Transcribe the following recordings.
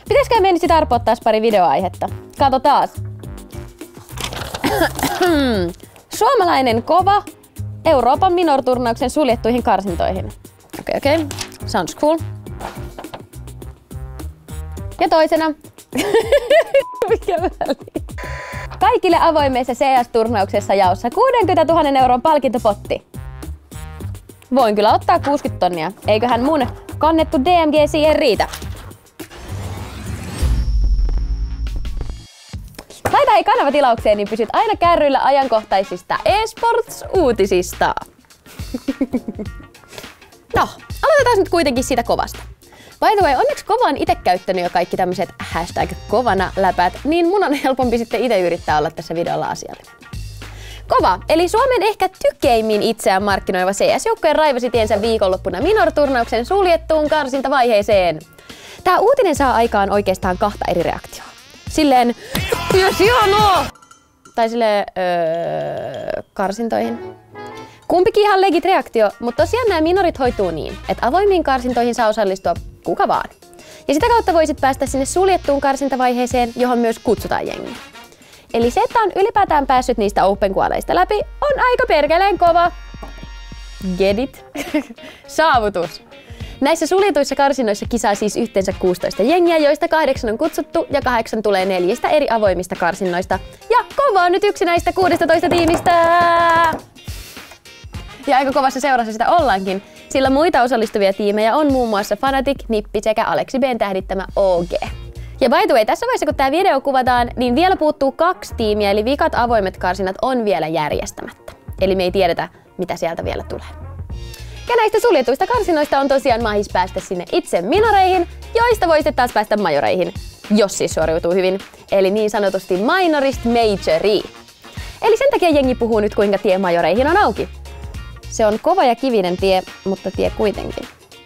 Pitäisikö meidän sitten arpottaa pari videoaihetta? Kato taas. Suomalainen kova Euroopan minor-turnauksen suljettuihin karsintoihin. Okei. Sounds cool. Ja toisena. Mikä väliin? Kaikille avoimessa CS-turnauksessa jaossa 60 000 euron palkintopotti. Voin kyllä ottaa 60 tonnia. Eiköhän mun kannettu DMG siihen riitä. Laita hei kanavatilaukseen, niin pysyt aina kärryillä ajankohtaisista eSports-uutisista. No, aloitetaan nyt kuitenkin siitä kovasta. By the way, onneksi Kova on itse käyttänyt jo kaikki tämmöiset #kovana läpät, niin mun on helpompi sitten itse yrittää olla tässä videolla asiallinen. Kova, eli Suomen ehkä tykeimmin itseään markkinoiva CS-joukkojen raivasi tiensä viikonloppuna minor-turnauksen suljettuun karsintavaiheeseen. Tää uutinen saa aikaan oikeastaan kahta eri reaktioa. Silleen, yes, hienoa! Tai silleen, karsintoihin. Kumpikin ihan legit reaktio, mutta tosiaan nämä minorit hoituu niin, että avoimiin karsintoihin saa osallistua kuka vaan. Ja sitä kautta voisit päästä sinne suljettuun karsintavaiheeseen, johon myös kutsutaan jengiä. Eli se, että on ylipäätään päässyt niistä open-kualeista läpi, on aika perkeleen kova. Get it? Saavutus. Näissä suljetuissa karsinnoissa kisaa siis yhteensä 16 jengiä, joista 8 on kutsuttu ja 8 tulee 4 eri avoimista karsinnoista. Ja Kova on nyt yksi näistä 16 tiimistä! Ja aika kovassa seurassa sitä ollaankin, sillä muita osallistuvia tiimejä on muun muassa Fnatic, Nippi sekä Aleksi B:n tähdittämä OG. Ja by the way, tässä vaiheessa kun tää video kuvataan, niin vielä puuttuu 2 tiimiä, eli vikat avoimet karsinat on vielä järjestämättä. Eli me ei tiedetä, mitä sieltä vielä tulee. Ja näistä suljetuista karsinoista on tosiaan mahis päästä sinne itse minoreihin, joista voisit taas päästä majoreihin, jos siis suoriutuu hyvin. Eli niin sanotusti minorist majorii. Eli sen takia jengi puhuu nyt, kuinka tie majoreihin on auki. Se on kova ja kivinen tie, mutta tie kuitenkin.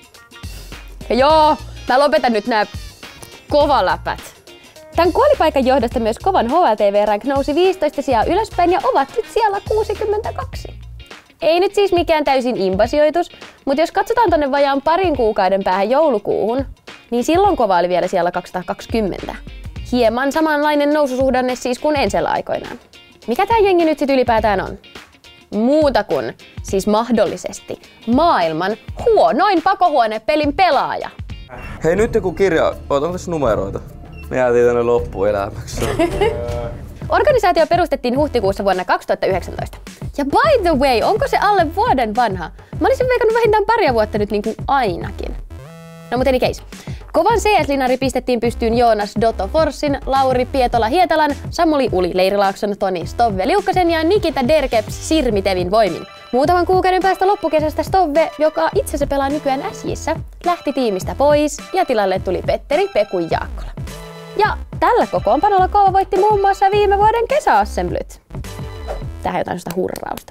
Ja joo, mä lopetan nyt nää kovaläpät. Tän kuolipaikan johdosta myös Kovan HLTV-rank nousi 15 sijaa ylöspäin ja ovat nyt siellä 62. Ei nyt siis mikään täysin imbasijoitus, mutta jos katsotaan tonne vajaan parin kuukauden päähän joulukuuhun, niin silloin Kova oli vielä siellä 220. Hieman samanlainen noususuhdanne siis kuin Ensellä aikoinaan. Mikä tää jengi nyt sit ylipäätään on? Muuta kuin, siis mahdollisesti, maailman huonoin pakohuonepelin pelaaja. Hei, nyt joku kirja, onko tässä numeroita? Me jäätiin tänne loppuelämäksi. Organisaatio perustettiin huhtikuussa vuonna 2019. Ja by the way, onko se alle vuoden vanha? Mä olisin veikannut vähintään paria vuotta nyt niin kuin ainakin. No mut any case. Kovan CS-linari pistettiin pystyyn Joonas Dotto Forssin, Lauri Pietola Hietalan, Samuli Uli Leirilaakson, Toni Stove Liukkasen ja Nikita Derkeps Sirmitevin voimin. Muutaman kuukauden päästä loppukesästä Stove, joka itse asiassa pelaa nykyään SJ:ssä, lähti tiimistä pois ja tilalle tuli Petteri Peku Jaakkola. Ja tällä kokoonpanolla Kova voitti muun muassa viime vuoden kesäassemblyt. Tähän jotain sitä hurrausta.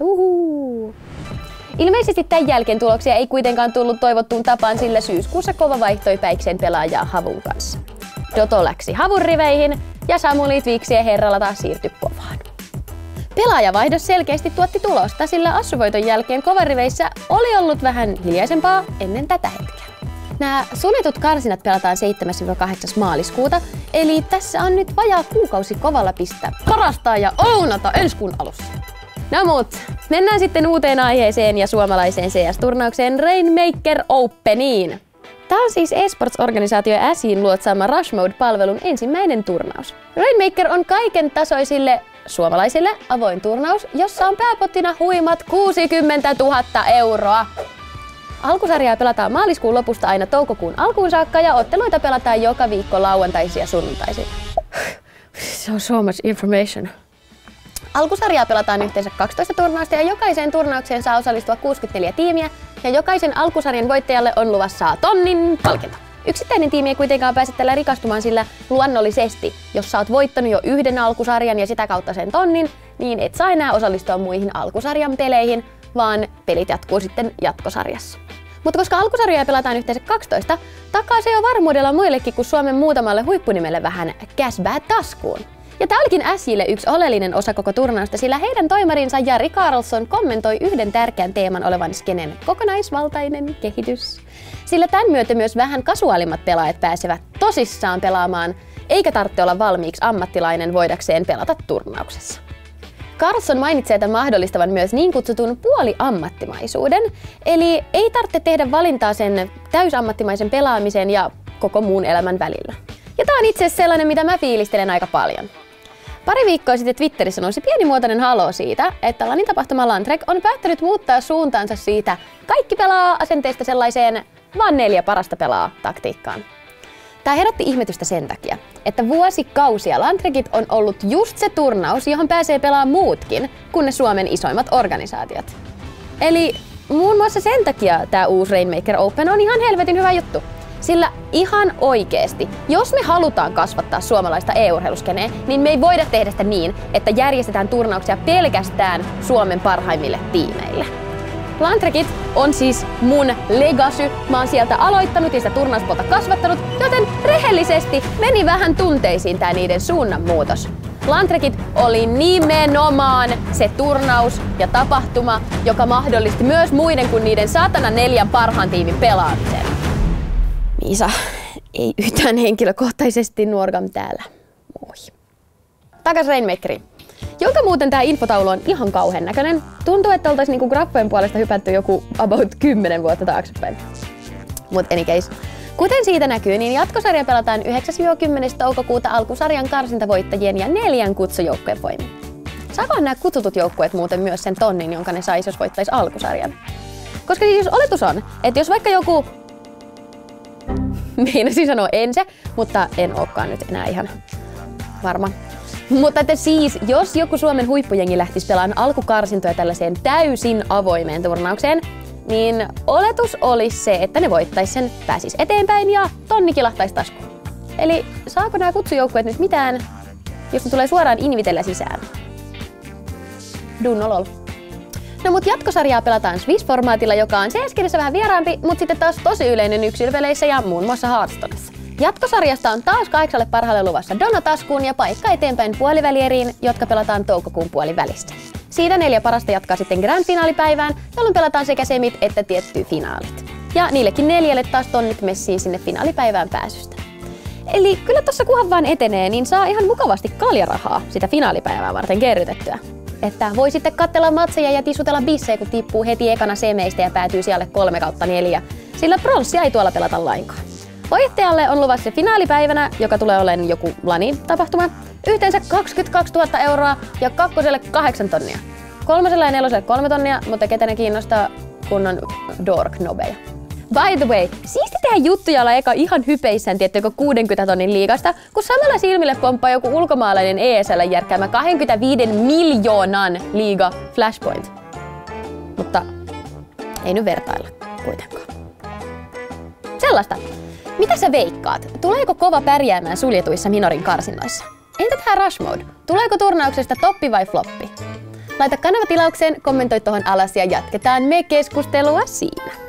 Ilmeisesti tämän jälkeen tuloksia ei kuitenkaan tullut toivottuun tapaan, sillä syyskuussa Kova vaihtoi Päikseen pelaajaa Havun kanssa. Dotto läksi Havun riveihin ja Samuli Twixien herralla taas siirtyi Kovaan. Pelaajavaihdos selkeästi tuotti tulosta, sillä assuvoiton jälkeen Kovan riveissä oli ollut vähän hiljaisempaa ennen tätä hetkeä. Nämä suljetut karsinat pelataan 7-8. maaliskuuta, eli tässä on nyt vajaa kuukausi Kovalla pistää parastaa ja ounata ensi kuun alussa. No mut, mennään sitten uuteen aiheeseen ja suomalaiseen CS-turnaukseen Rainmaker Openiin. Tää on siis eSports-organisaatio SJ:n luotsaama Rush Mode-palvelun ensimmäinen turnaus. Rainmaker on kaiken tasoisille suomalaisille avoin turnaus, jossa on pääpottina huimat 60 000 euroa. Alkusarjaa pelataan maaliskuun lopusta aina toukokuun alkuun saakka ja otteluita pelataan joka viikko lauantaisin ja sunnuntaisin. So much information. Alkusarjaa pelataan yhteensä 12 turnausta ja jokaiseen turnaukseen saa osallistua 64 tiimiä ja jokaisen alkusarjan voittajalle on luvassa 1000 palkinto. Yksittäinen tiimi ei kuitenkaan pääse tällä rikastumaan, sillä luonnollisesti, jos sä oot voittanut jo yhden alkusarjan ja sitä kautta sen 1000, niin et saa enää osallistua muihin alkusarjan peleihin, vaan pelit jatkuu sitten jatkosarjassa. Mutta koska alkusarjoja pelataan yhteensä 12, takaa se jo varmuudella muillekin kuin Suomen muutamalle huippunimelle vähän cashback taskuun. Ja tää olikin SJ:lle yksi oleellinen osa koko turnausta, sillä heidän toimarinsa Jari Karlsson kommentoi yhden tärkeän teeman olevan skenen kokonaisvaltainen kehitys. Sillä tämän myötä myös vähän kasuaalimmat pelaajat pääsevät tosissaan pelaamaan, eikä tarvitse olla valmiiksi ammattilainen voidakseen pelata turnauksessa. Karlsson mainitsee tämän mahdollistavan myös niin kutsutun puoliammattimaisuuden, eli ei tarvitse tehdä valintaa sen täysammattimaisen pelaamisen ja koko muun elämän välillä. Ja tää on itse asiassa sellainen, mitä mä fiilistelen aika paljon. Pari viikkoa sitten Twitterissä nousi pienimuotoinen haloo siitä, että LANin tapahtuma LANTREK on päättänyt muuttaa suuntaansa siitä kaikki pelaa asenteesta sellaiseen vaan 4 parasta pelaa taktiikkaan. Tää herätti ihmetystä sen takia, että vuosikausia LANTREKit on ollut just se turnaus, johon pääsee pelaamaan muutkin kuin ne Suomen isoimmat organisaatiot. Eli muun muassa sen takia tää uusi Rainmaker Open on ihan helvetin hyvä juttu. Sillä ihan oikeesti, jos me halutaan kasvattaa suomalaista e-urheiluskeneen, niin me ei voida tehdä sitä niin, että järjestetään turnauksia pelkästään Suomen parhaimmille tiimeille. LANTREKit on siis mun legacy. Mä oon sieltä aloittanut ja sitä turnauspuolta kasvattanut, joten rehellisesti meni vähän tunteisiin tää niiden suunnanmuutos. LANTREKit oli nimenomaan se turnaus ja tapahtuma, joka mahdollisti myös muiden kuin niiden 104 parhaan tiimin pelaamisen. Miisa, ei yhtään henkilökohtaisesti nuorgam täällä. Moi. Takas Rainmakeriin. Jonka muuten tää infotaulu on ihan kauhean näköinen. Tuntuu, että oltais niinku graffojen puolesta hypätty joku about 10 vuotta taaksepäin. Mut any case. Kuten siitä näkyy, niin jatkosarja pelataan 9-10. toukokuuta alkusarjan karsintavoittajien ja 4 kutsujoukkueen voimin. Saakohan nämä kutsutut joukkueet muuten myös sen tonnin, jonka ne sais, jos voittais alkusarjan? Koska siis oletus on, että jos vaikka joku... Meinasin sanoa Ense, mutta en olekaan nyt enää ihan varma. Mutta että siis, jos joku Suomen huippujengi lähtisi pelaamaan alkukarsintoja tällaiseen täysin avoimeen turnaukseen, niin oletus olisi se, että ne voittais sen, pääsis eteenpäin ja tonni kilahtaisi taskuun. Eli saako nämä kutsujoukkueet nyt mitään, jos ne tulee suoraan invitellä sisään? Dunno lol. No mut jatkosarjaa pelataan Swiss-formaatilla, joka on CS-kirjassa vähän vieraampi, mut sitten taas tosi yleinen yksilöpeleissä ja muun muassa Hearthstonessa. Jatkosarjasta on taas 8 parhaalle luvassa Donna taskuun ja paikka eteenpäin puolivälieriin, jotka pelataan toukokuun puolivälissä. Siitä 4 parasta jatkaa sitten Grand-finaalipäivään, jolloin pelataan sekä semit että tietty finaalit. Ja niillekin 4 taas tonnit messiin sinne finaalipäivään pääsystä. Eli kyllä tossa kunhan vaan etenee, niin saa ihan mukavasti kaljarahaa sitä finaalipäivää varten kerrytettyä. Että voi sitten katsella matseja ja tisutella bissejä, kun tippuu heti ekana semeistä ja päätyy sijalle 3/4, silla pronssia ei tuolla pelata lainkaan. Voittajalle on luvassa finaalipäivänä, joka tulee olemaan joku LANi-tapahtuma, yhteensä 22 000 euroa ja 2. 8 tonnia. 3. ja 4. 3 tonnia, mutta ketä ne kiinnostaa kunnon dork-nobeja. By the way, siisti tehdä juttuja olla eka ihan hypeissään tiettyykö 60 tonnin liigasta, kun samalla silmille pomppaa joku ulkomaalainen ESL järkkäämä 25 miljoonan liiga Flashpoint. Mutta ei nyt vertailla kuitenkaan. Sellaista. Mitä sä veikkaat? Tuleeko kova pärjäämään suljetuissa minorin karsinnoissa? Entä tää Rush Mode? Tuleeko turnauksesta toppi vai floppi? Laita kanava tilaukseen, kommentoi tohon alas ja jatketaan me keskustelua siinä.